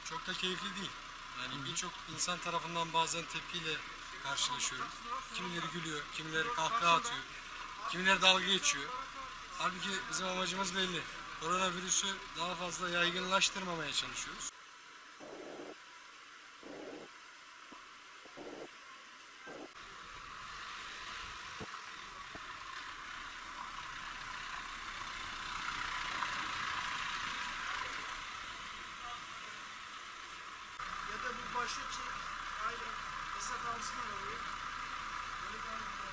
Çok da keyifli değil. Yani birçok insan tarafından bazen tepkiyle karşılaşıyorum. Kimileri gülüyor, kimileri kahkaha atıyor, kimileri dalga geçiyor. Halbuki bizim amacımız belli. Koronavirüsü daha fazla yaygınlaştırmamaya çalışıyoruz. Ya da bu başı çek, aynen yasak alsınlar orayı. Böyle daha güzel.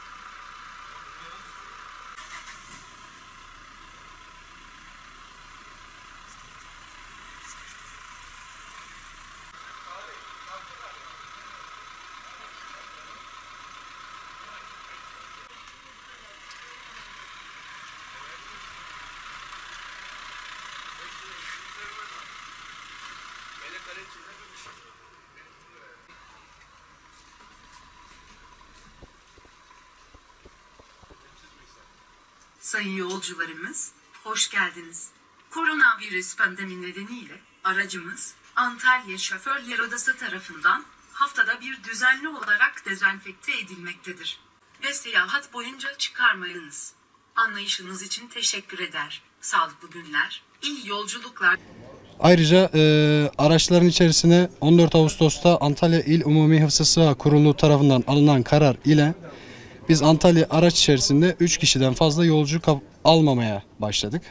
Sayın yolcularımız, hoş geldiniz. Koronavirüs pandemi nedeniyle aracımız Antalya Şoförler Odası tarafından haftada bir düzenli olarak dezenfekte edilmektedir. Ve seyahat boyunca çıkarmayınız. Anlayışınız için teşekkür eder. Sağlıklı günler, iyi yolculuklar. Ayrıca araçların içerisine 14 Ağustos'ta Antalya İl Umumi Hıfzı Sıha Kurulu tarafından alınan karar ile biz Antalya araç içerisinde 3 kişiden fazla yolcu almamaya başladık.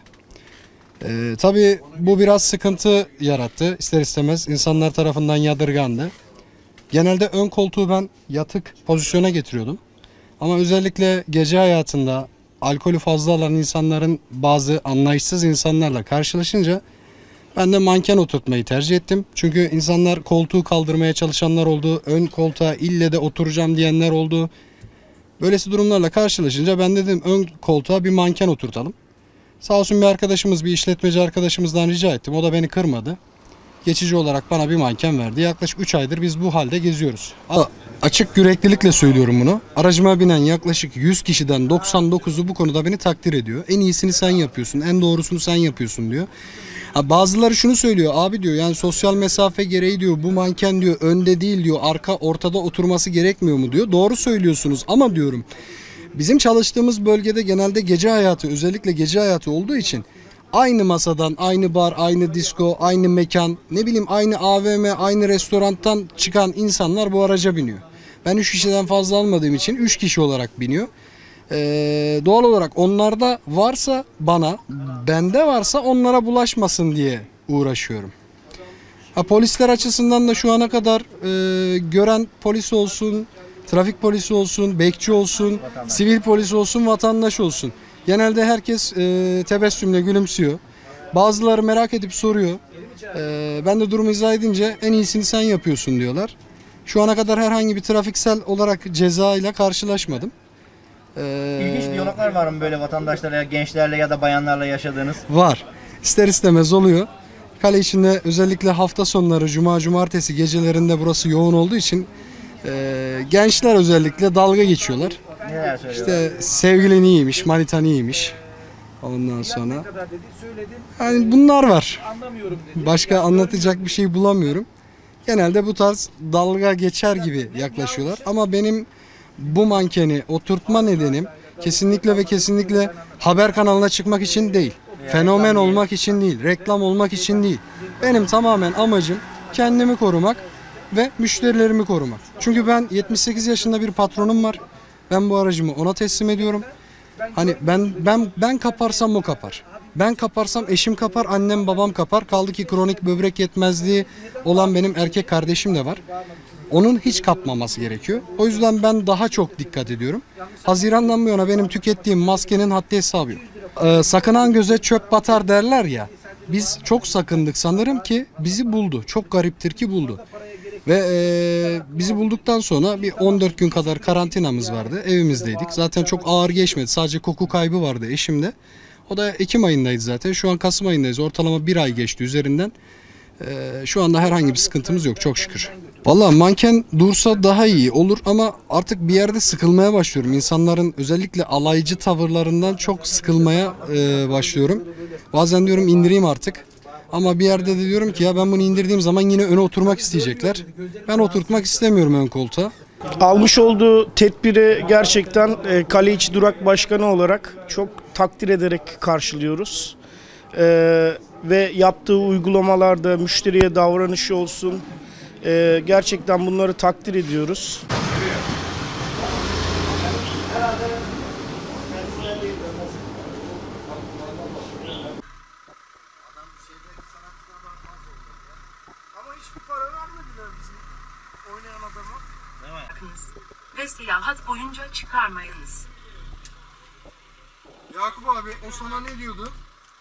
Tabii bu biraz sıkıntı yarattı. İster istemez insanlar tarafından yadırgandı. Genelde ön koltuğu ben yatık pozisyona getiriyordum. Ama özellikle gece hayatında alkolü fazla alan insanların bazı anlayışsız insanlarla karşılaşınca ben de manken oturtmayı tercih ettim. Çünkü insanlar koltuğu kaldırmaya çalışanlar oldu. Ön koltuğa ille de oturacağım diyenler oldu. Böylesi durumlarla karşılaşınca ben dedim ön koltuğa bir manken oturtalım. Sağ olsun bir arkadaşımız, bir işletmeci arkadaşımızdan rica ettim. O da beni kırmadı. Geçici olarak bana bir manken verdi. Yaklaşık 3 aydır biz bu halde geziyoruz. Açık yüreklilikle söylüyorum bunu. Aracıma binen yaklaşık 100 kişiden 99'u bu konuda beni takdir ediyor. En iyisini sen yapıyorsun, en doğrusunu sen yapıyorsun diyor. Bazıları şunu söylüyor, abi diyor yani sosyal mesafe gereği diyor bu manken diyor önde değil diyor, arka ortada oturması gerekmiyor mu diyor. Doğru söylüyorsunuz ama diyorum bizim çalıştığımız bölgede genelde gece hayatı, özellikle gece hayatı olduğu için aynı masadan, aynı bar, aynı disko, aynı mekan, ne bileyim aynı AVM, aynı restorandan çıkan insanlar bu araca biniyor. Ben 3 kişiden fazla almadığım için 3 kişi olarak biniyor. Doğal olarak onlarda varsa bana, bende varsa onlara bulaşmasın diye uğraşıyorum. Polisler açısından da şu ana kadar gören polis olsun, trafik polisi olsun, bekçi olsun, sivil polis olsun, vatandaş olsun. Genelde herkes tebessümle gülümsüyor. Bazıları merak edip soruyor. Ben de durumu izah edince en iyisini sen yapıyorsun diyorlar. Şu ana kadar herhangi bir trafiksel olarak ceza ile karşılaşmadım. İlginç diyaloglar var mı böyle vatandaşlarla, gençlerle ya da bayanlarla yaşadığınız? Var. İster istemez oluyor. Kale içinde özellikle hafta sonları, cuma, cumartesi gecelerinde burası yoğun olduğu için gençler özellikle dalga geçiyorlar. Neler söylüyorlar? İşte sevgilin iyiymiş, manitan iyiymiş. Ondan sonra. Yani bunlar var. Başka anlatacak bir şey bulamıyorum. Genelde bu tarz dalga geçer gibi yaklaşıyorlar. Ama benim bu mankeni oturtma nedenim kesinlikle ve kesinlikle haber kanalına çıkmak için değil. Fenomen olmak için değil, reklam olmak için değil. Benim tamamen amacım kendimi korumak ve müşterilerimi korumak. Çünkü ben 78 yaşında bir patronum var. Ben bu aracımı ona teslim ediyorum. Hani ben kaparsam o kapar. Ben kaparsam eşim kapar, annem babam kapar. Kaldı ki kronik böbrek yetmezliği olan benim erkek kardeşim de var. Onun hiç kapmaması gerekiyor. O yüzden ben daha çok dikkat ediyorum. Haziran'dan bu yana benim tükettiğim maskenin haddi hesabı yok. Sakınan göze çöp batar derler ya. Biz çok sakındık sanırım ki bizi buldu. Çok gariptir ki buldu. Ve bizi bulduktan sonra bir 14 gün kadar karantinamız vardı. Evimizdeydik. Zaten çok ağır geçmedi. Sadece koku kaybı vardı eşimde. O da Ekim ayındaydı zaten. Şu an Kasım ayındayız. Ortalama bir ay geçti üzerinden. Şu anda herhangi bir sıkıntımız yok çok şükür. Vallahi manken dursa daha iyi olur ama artık bir yerde sıkılmaya başlıyorum. İnsanların özellikle alaycı tavırlarından çok sıkılmaya başlıyorum. Bazen diyorum indireyim artık. Ama bir yerde de diyorum ki ya ben bunu indirdiğim zaman yine öne oturmak isteyecekler. Ben oturtmak istemiyorum ön koltuğa. Almış olduğu tedbiri gerçekten Kale İçi Durak Başkanı olarak çok takdir ederek karşılıyoruz. Ve yaptığı uygulamalarda müşteriye davranışı olsun, gerçekten bunları takdir ediyoruz. Ama hiçbir para vermediler bizim oynayan adama. Bakınız ve seyahat boyunca çıkarmayınız. Yakup abi o sana ne diyordu?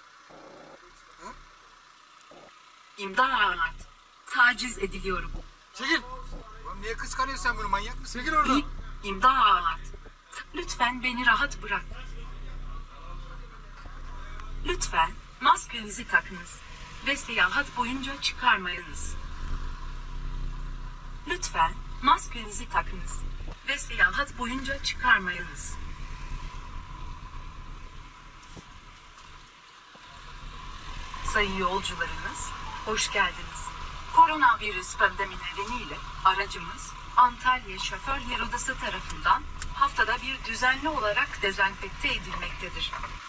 İmdat. Taciz ediliyorum. Çekil. Oğlum niye kıskanıyorsun sen bunu, manyak mısın? Çekil oradan. İmdat. Lütfen beni rahat bırak. Lütfen maskenizi takınız ve seyahat boyunca çıkarmayınız. Lütfen maskenizi takınız ve seyahat boyunca çıkarmayınız. Sayın yolcularımız, hoş geldiniz. Koronavirüs pandemi nedeniyle aracımız Antalya Şoförler Odası tarafından haftada bir düzenli olarak dezenfekte edilmektedir.